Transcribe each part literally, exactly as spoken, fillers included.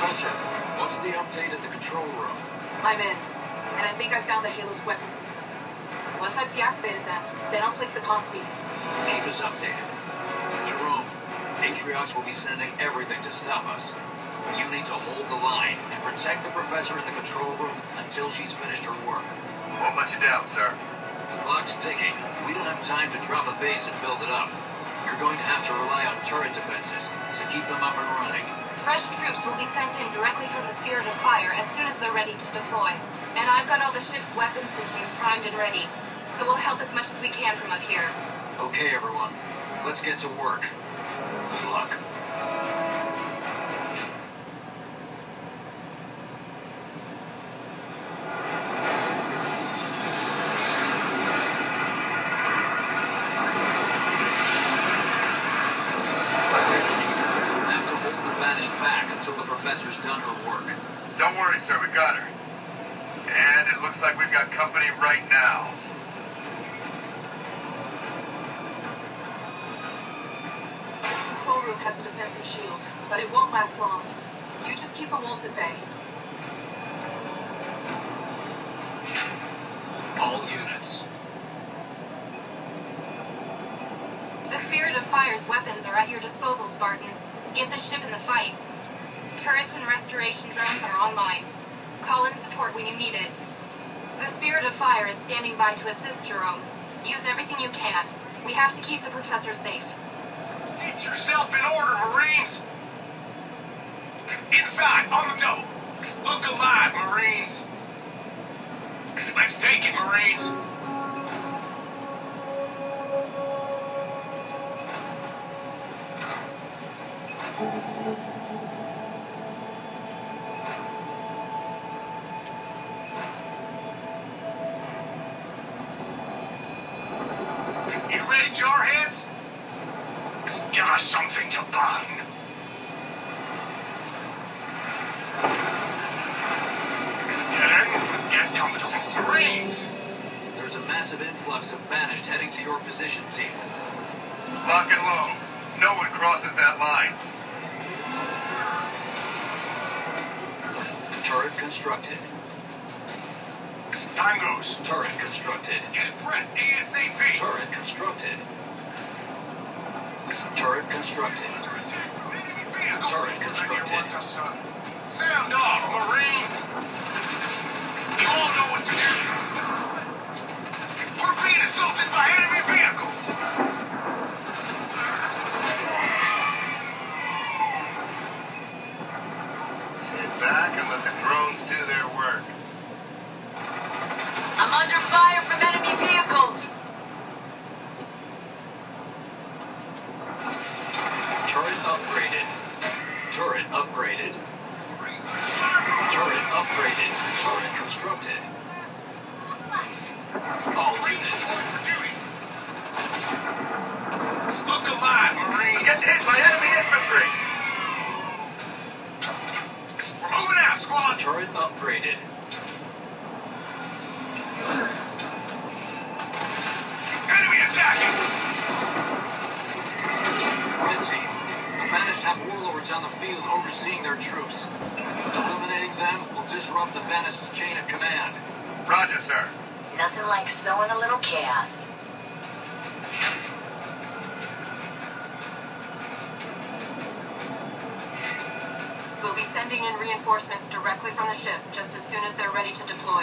Professor, what's the update at the control room? I'm in, and I think I found the Halo's weapon systems. Once I've deactivated them, then I'll place the comms beacon. Keep us updated. Jerome, Atriox will be sending everything to stop us. You need to hold the line and protect the Professor in the control room until she's finished her work. Won't let you down, sir. The clock's ticking. We don't have time to drop a base and build it up. You're going to have to rely on turret defenses, so keep them up and running. Fresh troops will be sent in directly from the Spirit of Fire as soon as they're ready to deploy. And I've got all the ship's weapon systems primed and ready, so we'll help as much as we can from up here. Okay, everyone. Let's get to work. Good luck. Until the Professor's done her work. Don't worry, sir, we got her. And it looks like we've got company right now. This control room has a defensive shield, but it won't last long. You just keep the wolves at bay. All units. The Spirit of Fire's weapons are at your disposal, Spartan. Get the ship in the fight. Turrets and restoration drones are online. Call in support when you need it. The Spirit of Fire is standing by to assist Jerome. Use everything you can. We have to keep the Professor safe. Get yourself in order, Marines! Inside, on the double. Look alive, Marines! Let's take it, Marines! You ready, jarheads? Give us something to burn. Get in, get comfortable. Marines! There's a massive influx of banished heading to your position, team. Lock and load. No one crosses that line. Turret constructed. Time goes. Turret constructed. Get it prep, ASAP. Turret constructed. Turret constructed. Turret constructed. Sound off, Marines! You all know what to do. We're being assaulted by enemy vehicles. Sit back and let the drones do their work. I'm under fire from enemy vehicles. Turret upgraded. Turret upgraded. Turret upgraded. Turret constructed. All units. Look alive, Marines! Get hit by enemy infantry! We're moving out, squad! Turret upgraded. Enemy attacking! Red team. The banished have warlords on the field overseeing their troops. Eliminating them will disrupt the banished's chain of command. Roger, sir. Nothing like sowing a little chaos. We'll be sending in reinforcements directly from the ship just as soon as they're ready to deploy.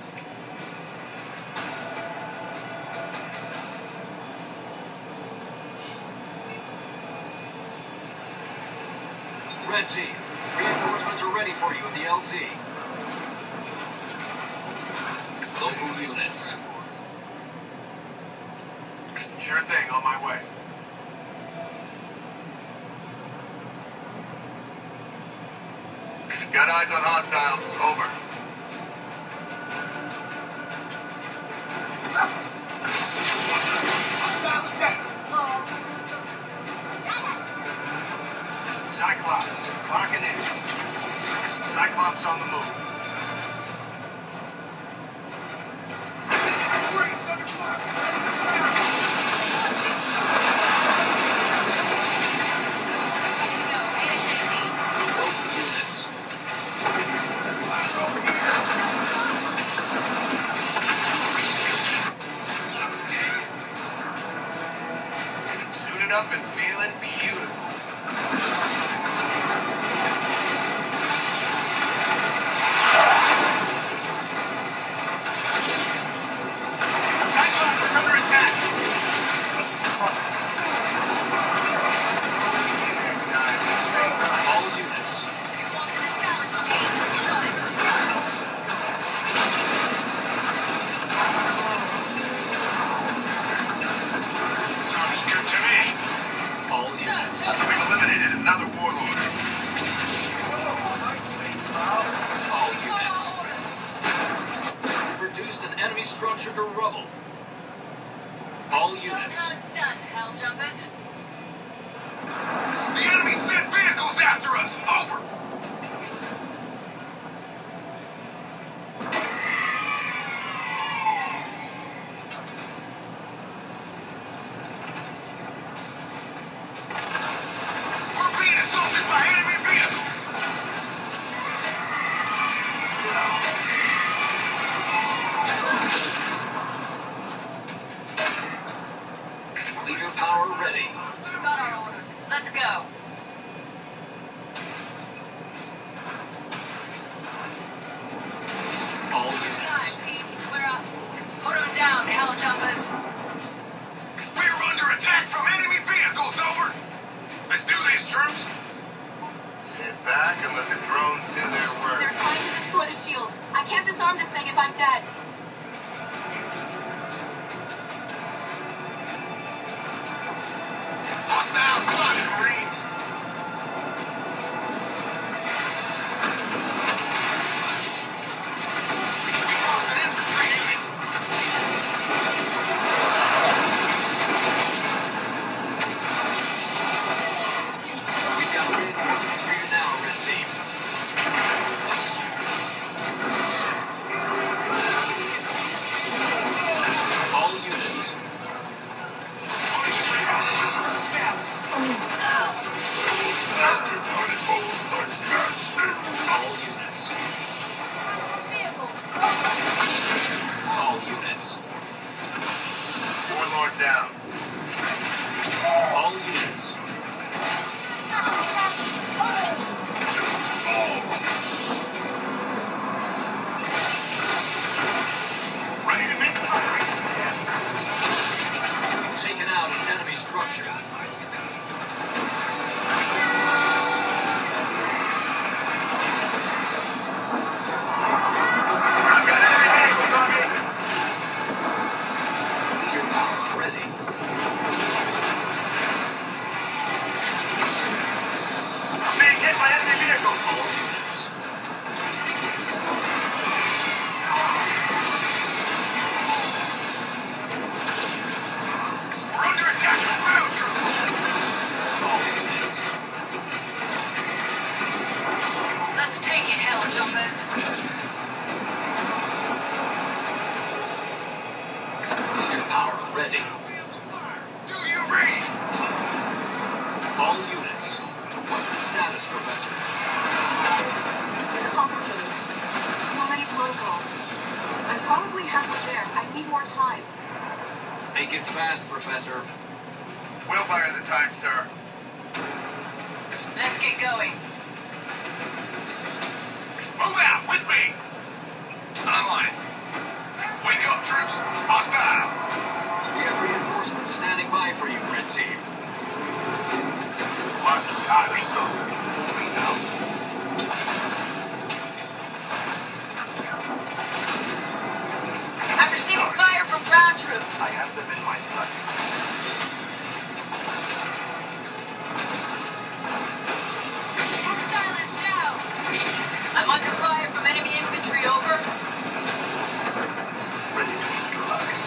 Red team. Reinforcements are ready for you at the L Z. Local units. Sure thing, on my way. Got eyes on hostiles. Over. Cyclops, clocking in. Cyclops on the move. cleaned up and feeling beautiful. Cyclops is under attack. See you next time. Things are All units. Sounds good to me. All units. We've eliminated another warlord. All units. We've reduced an enemy structure to rubble. All units. It's done, hell jumpers. The enemy sent vehicles after us. Over. We're being assaulted by enemy vehicles. Leader power ready. Got our orders. Let's go. All units. Pete, we're up. Put them down, hell jumpers. We're under attack from enemy vehicles. Over. Let's do this, troops. Sit back and let the drones do their work. They're trying to destroy the shield. I can't disarm this thing if I'm dead. Hostile spotted, Marines. We lost an infantry unit. We've got reinforcements for you now, Red Team. Yes. All units. All units. All units. Warlord down. All units. Ready to make progress, lads. Taken out an enemy structure. I've got enemy vehicles on me. Leader power ready. I'm being hit by enemy vehicles. All units. We're under attack from ground troops. All units. Let's take it, hell jumpers. Leader power ready. Do you read? All units. What's the status, Professor? It's complicated. So many protocols. I'm probably halfway there. I need more time. Make it fast, Professor. We'll buy her the time, sir. Let's get going. Move out with me. I'm on it. Wake up, troops. Hostiles. We have reinforcements standing by for you, Red Team. What? Understood. Moving now. I'm receiving fire from ground troops. I have them in my sights. Hostile is down. I'm under fire from enemy infantry. Over. Ready to neutralize.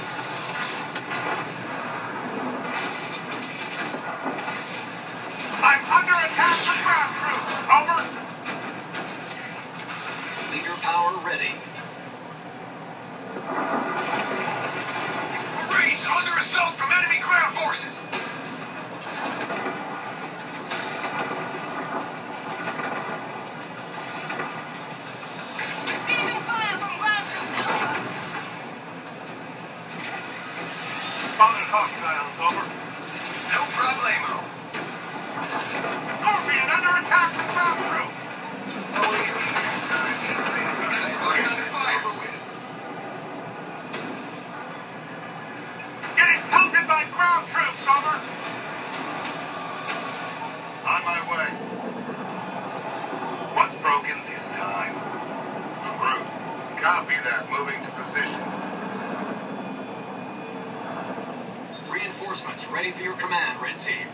I'm under attack from ground troops. Over. Leader power ready. Marines under assault from enemy ground forces. Receiving fire from ground troops. Spotted hostiles. Over. No problemo. Scorpion under attack from ground troops. No easy next time. These things are Let's let's get find this fire. over with. Getting pelted by ground troops, over. On my way. What's broken this time? Route. Copy that. Moving to position. Reinforcements ready for your command, Red Team.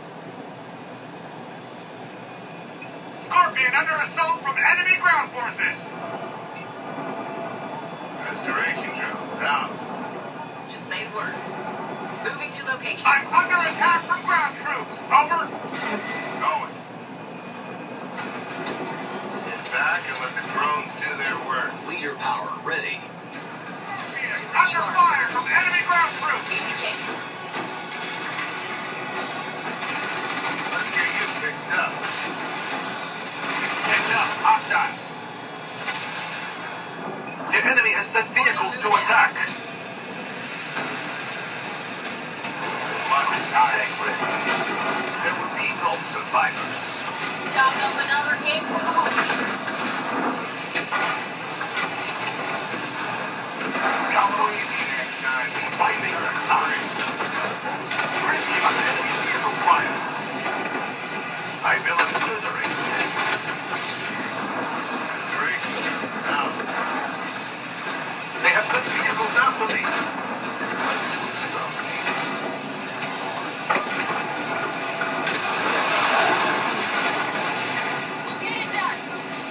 Scorpion under assault from enemy ground forces. Restoration drills out. Just say the word. Moving to location. I'm under attack from ground troops. Over. Going. Sit back and let the drones do their work. Leader power ready. Scorpion under fire from enemy ground troops. B K. Let's get you fixed up. Heads up, hostiles. The enemy has sent vehicles to attack. Marcus tank ready. There will be no survivors. Job up another game for the home team. Come easy next time. Be finding their eyes. Risky on enemy vehicle fire. I will obliterate them. Restoration drills out. They have sent vehicles after me. But to exterminate. We'll get it done.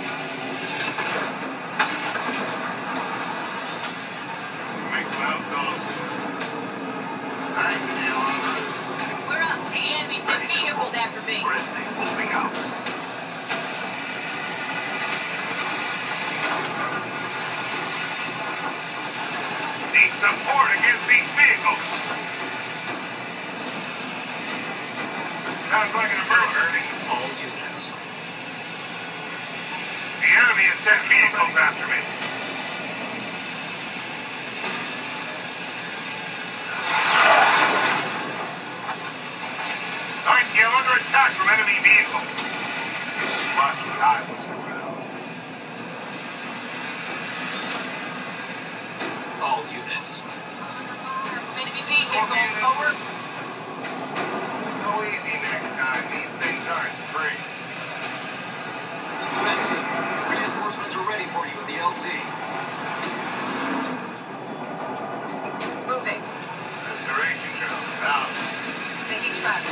Make some house calls. Thank you. We're up, team. Enemy sent vehicles after me. Where is they moving out? Need support against these vehicles. Sounds like an emergency. All units. The enemy has sent vehicles after me. Ninety, I'm under attack from enemy vehicles. Lucky I was around. All units. Enemy vehicles. Over. Go easy next time. These things aren't free. Red Team, reinforcements are ready for you at the L Z. Moving. Restoration drills out. Making tracks.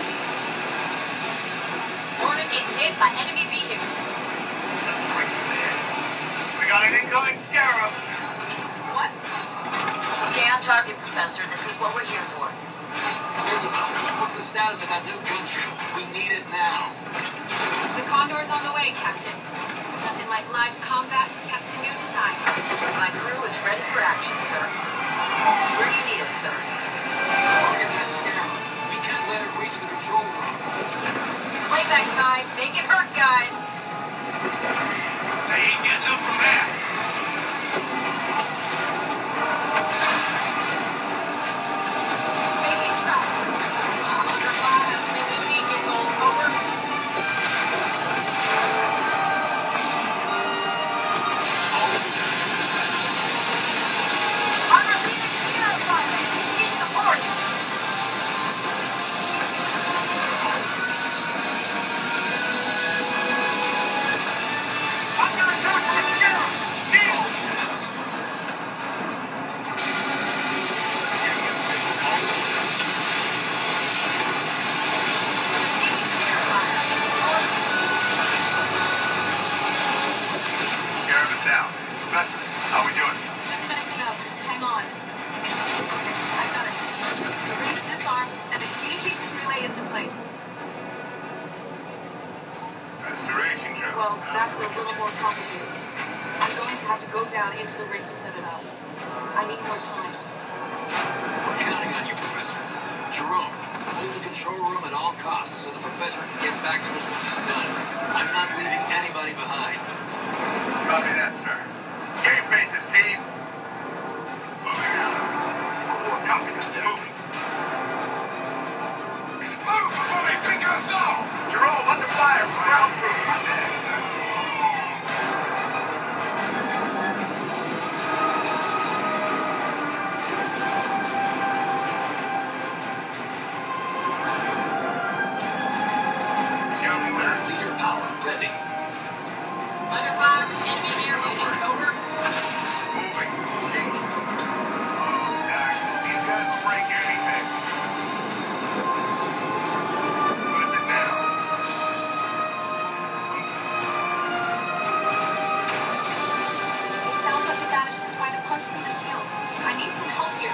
Warning, getting hit by enemy vehicles. Let's break some heads. We got an incoming scarab. What? Stay on target, Professor. This is what we're here for. Isabel, what's the status of that new gunship? We need it now. The Condor's on the way, Captain. Nothing like live combat to test a new design. My crew is ready for action, sir. Where do you need us, sir? Target that scarab. We can't let it reach the control room. Playback time. Make it hurt, guys. They ain't getting up from there. Making tracks. Under fire. Enemy vehicle. Over. All units. I'm receiving scarab fire. Need support. All units. Under attack from a scarab. Need All units. Let's get you fixed. All units. Scarab is down. Professor, how we doing? Just finishing up. Hang on. Okay, I've done it. The ring's disarmed, and the communications relay is in place. Restoration drill. Well, that's a little more complicated. I'm going to have to go down into the ring to set it up. I need more time. We're counting on you, Professor. Jerome, hold the control room at all costs so the Professor can get back to us when she's done. I'm not leaving anybody behind. Copy that, sir. Game faces, team. Moving out. Core conscious moving. Move before ground troops. Shouting back. Leader power ready. Under fire from enemy air units. Over. Moving to location. Oh, taxes. You guys will break anything. What is it now? It sounds like the banished are trying to punch through the shield. I need some help here.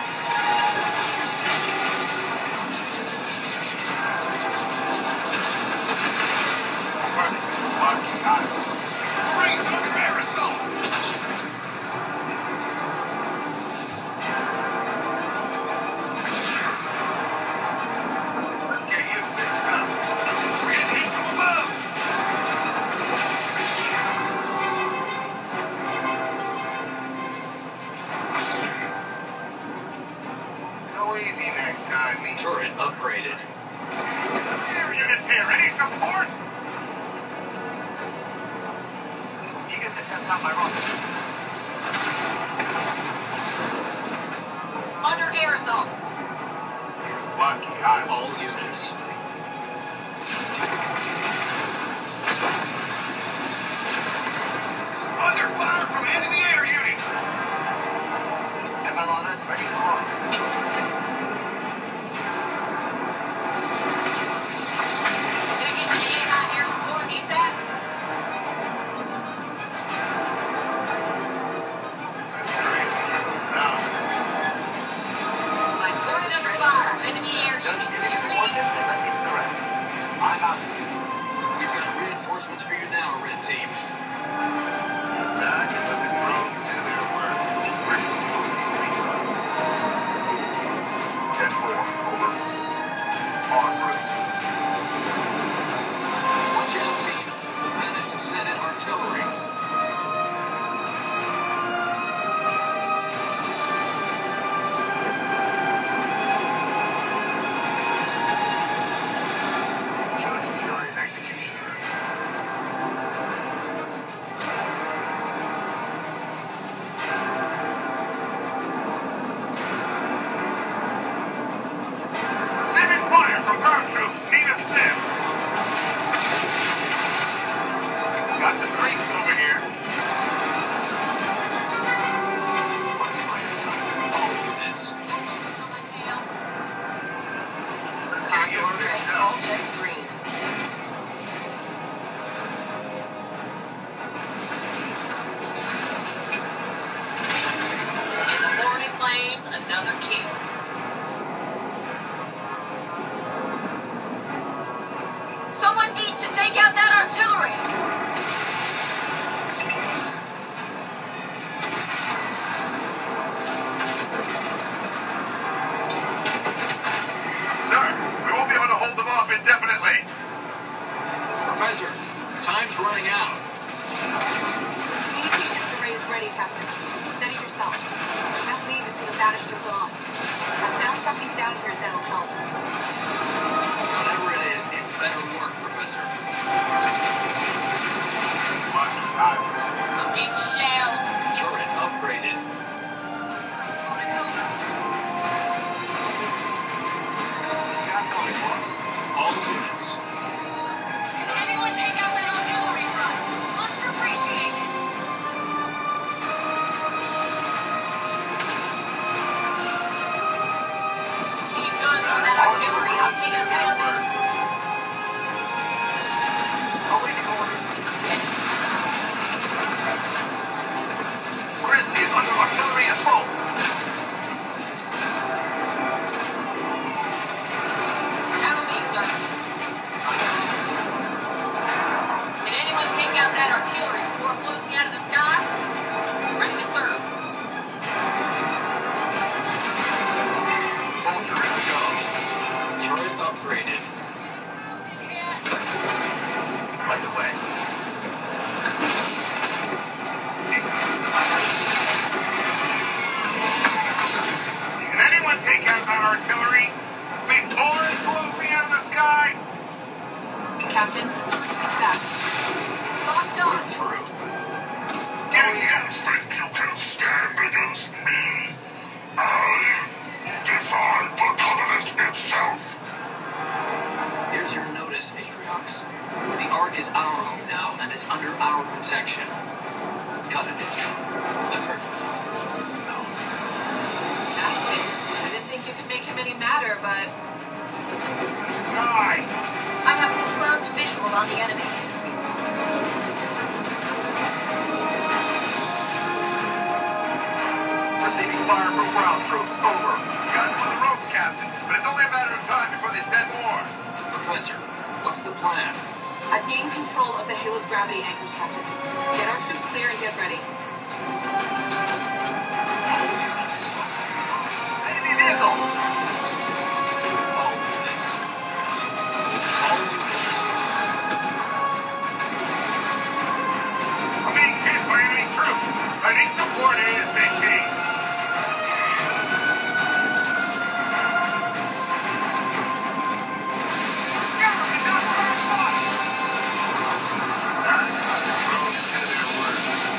Lucky eyes. Rings under air assault. Let's get you fixed up. We're getting hit from above. Go easy next time, me. Turret upgraded. Air units here. Any support? Eager to test out my rockets. Under air assault. You're lucky I All units. Under fire from enemy air units. M L R S ready to launch. Can I get you the anti-air support ASAP? Restoration trickles out. My point under fire. Enemy air Just units. give me the coordinates and let me do the rest. I'm out. We've got reinforcements for you now, Red Team. Sit back and let the drones do their work. Where's the drone needs to be done? ten four, over. En route. Watch out, team. The banished have sent in artillery. Judge, jury, and executioner. Receiving fire from ground troops. Need assist. Got some creeps over here. What's my assignment? All units. On my tail. Let's get you Condor fixed red, all up. checks green. And the Hornet claims another kill. Someone needs to take out that artillery. Sir, we won't be able to hold them off indefinitely. Professor, time's running out. Communications array is ready, Captain. You said it yourself. Can't leave until the banished are gone. I found something down here that'll help. Whatever it is, it better work, Professor. Lucky eyes. I'm getting shelled. Turret upgraded. Sky filling, boss. All units. Anyone take out that artillery for us? Much appreciated. Keep guns on that artillery. I'll take it down. Awaiting order. Grizzly is under artillery assault. Cover me, sir. Can anyone take out that artillery before it blows me out of the sky? Ready to serve. Vulture is go. Turret upgraded. Right away. Can anyone take out that artillery before it blows me out of the sky? Captain, he's back. Put him through. Do you think you can stand against me? I defy the Covenant itself. Here's your notice, Atriox. The Ark is our home now, and it's under our protection. Cut it, Israel. I've heard enough. Else. I did. I didn't think you could make him any madder, but Sky! I have confirmed visual on the enemy. Receiving fire from ground troops. Over. Got him on the ropes, Captain. But it's only a matter of time before they send more. Professor, what's the plan? I've gained control of the Halo's gravity anchors, Captain. Get our troops clear and get ready. All units. Enemy vehicles! All units. All units. I'm being hit by enemy troops. I need support ASAP. Scout is out for our fire. That got the drones to their work.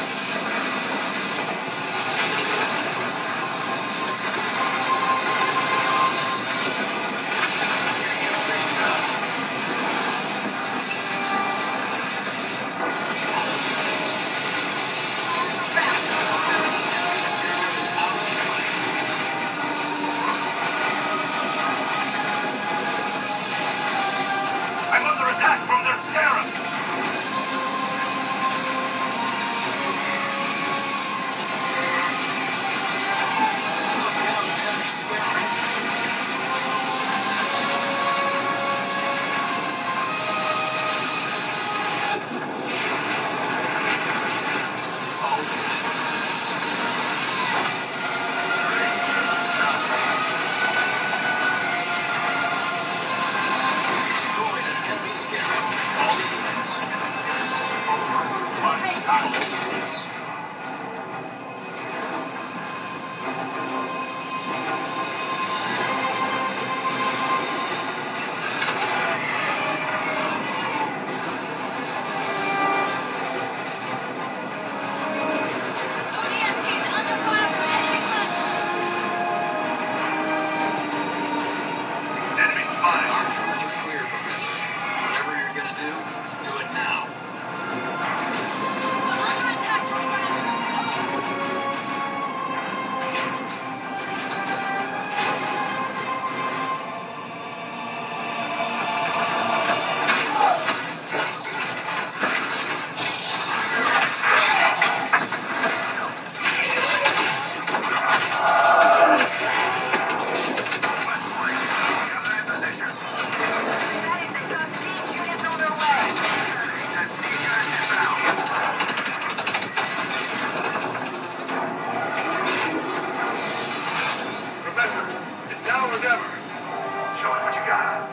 I'm under attack from their scarab. Enemy spotted. Our troops are clear, Professor. Whatever you're gonna do, do it now. Professor, it's now or never. Show us what you got.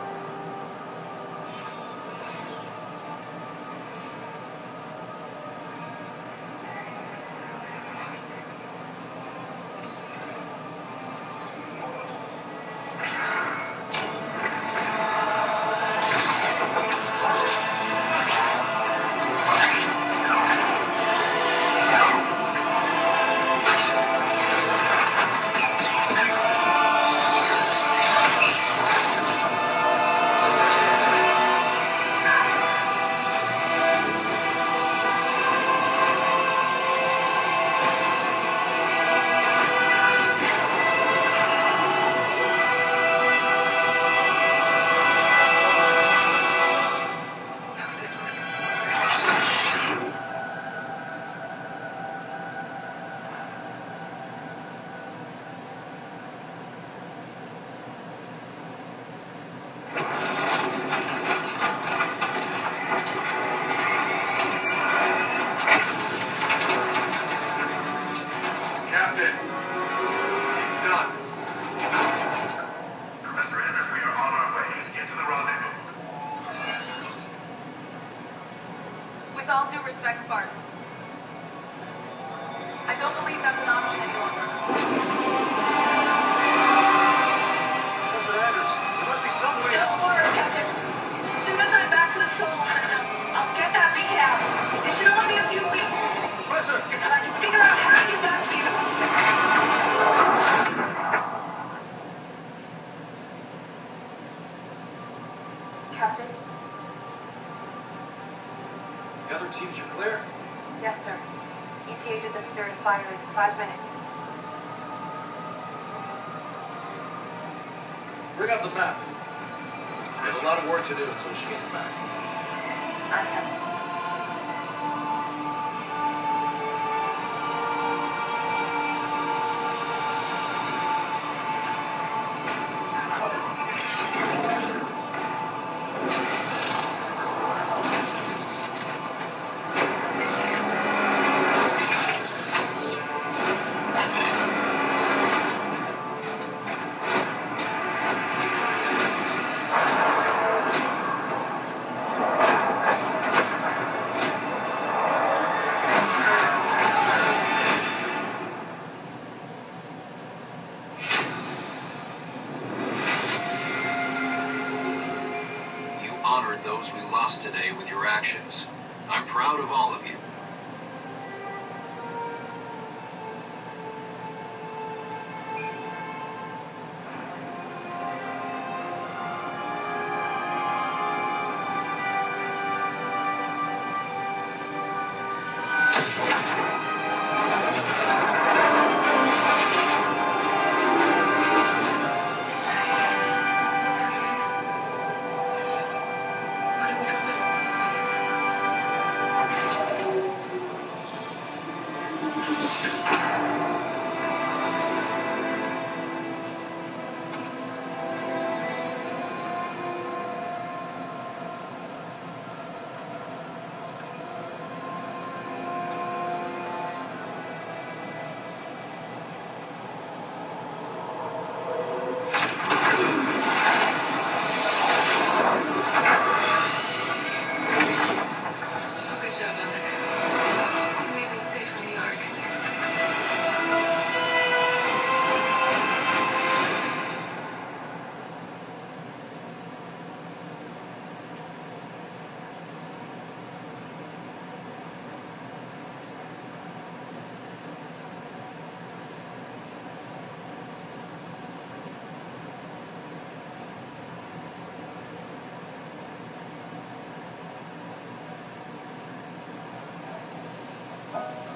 This works. Captain, it's done. Professor Anders, we are on our way. Get to the rendezvous. With all due respect, Spartan, I don't believe that's an option any longer. Professor Anders, there must be some way. Don't worry. As soon as I'm back to the soul, I'll get that beat out. It's Captain? The other teams are clear? Yes, sir. E T A to the Spirit of Fire is five minutes. Bring up the map. We have a lot of work to do until she gets back. Aye, Captain. Honored those we lost today with your actions. I'm proud of all of you. Captain?